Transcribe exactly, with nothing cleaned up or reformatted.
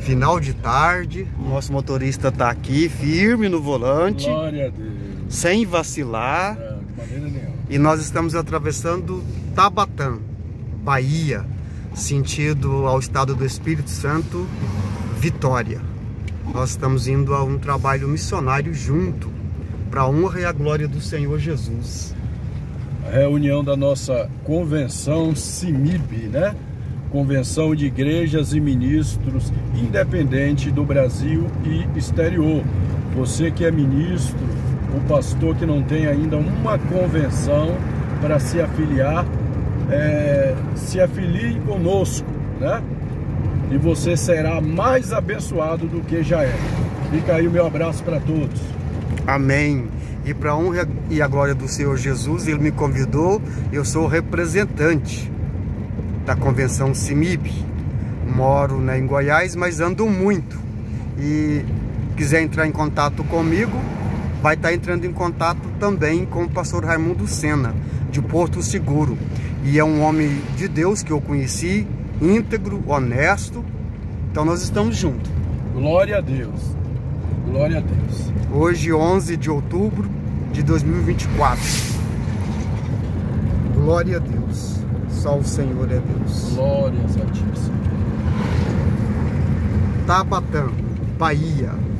final de tarde. Nosso motorista está aqui, firme no volante. Glória a Deus. Sem vacilar. É, de maneira nenhuma. E nós estamos atravessando Tabatã, Bahia, sentido ao estado do Espírito Santo, Vitória. Nós estamos indo a um trabalho missionário junto, para a honra e a glória do Senhor Jesus. A reunião da nossa convenção CIMIB, né? Convenção de Igrejas e Ministros Independente do Brasil e Exterior. Você que é ministro, o pastor que não tem ainda uma convenção para se afiliar, é, se afilie conosco, né? E você será mais abençoado do que já é. Fica aí o meu abraço para todos. Amém. E para a honra e a glória do Senhor Jesus, Ele me convidou, eu sou o representante da convenção CIMIB. Moro, né, em Goiás, mas ando muito. E quiser entrar em contato comigo, vai estar entrando em contato também com o pastor Raimundo Sena, de Porto Seguro. E é um homem de Deus que eu conheci, íntegro, honesto. Então nós estamos juntos. Glória a Deus. Glória a Deus. Hoje, onze de outubro de dois mil e vinte e quatro. Glória a Deus. Só o Senhor é Deus. Glórias a Ti, Senhor. Tabatã, Bahia.